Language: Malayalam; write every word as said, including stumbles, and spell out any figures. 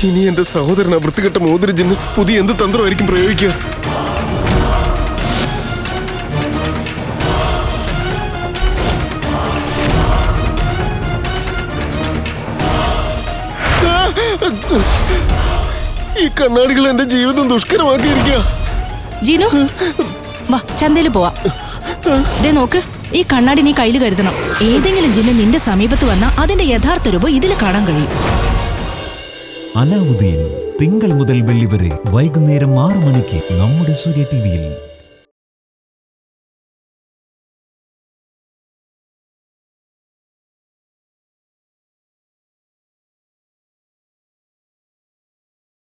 ഇനി എന്റെ സഹോദരൻ വൃത്തികെട്ട മോതിരജിന് പുതിയ എന്ത് തന്ത്രമായിരിക്കും പ്രയോഗിക്കുക? ഈ കണ്ണാടികൾ എന്റെ ജീവിതം ദുഷ്കരമാക്കിയിരിക്കുക. ജിനു വാ, ചന്തയിൽ പോവാ. നോക്ക്, ഈ കണ്ണാടി നീ കയ്യിൽ കരുതണം. ഏതെങ്കിലും ജിന്നു നിന്റെ സമീപത്ത് വന്നാൽ അതിന്റെ യഥാർത്ഥ രൂപം ഇതിൽ കാണാൻ കഴിയും. അലാവുദ്ദീൻ തിങ്കൾ മുതൽ വെള്ളി വരെ വൈകുന്നേരം ആറു മണിക്ക് നമ്മുടെ സൂര്യ ടിവിയിൽ.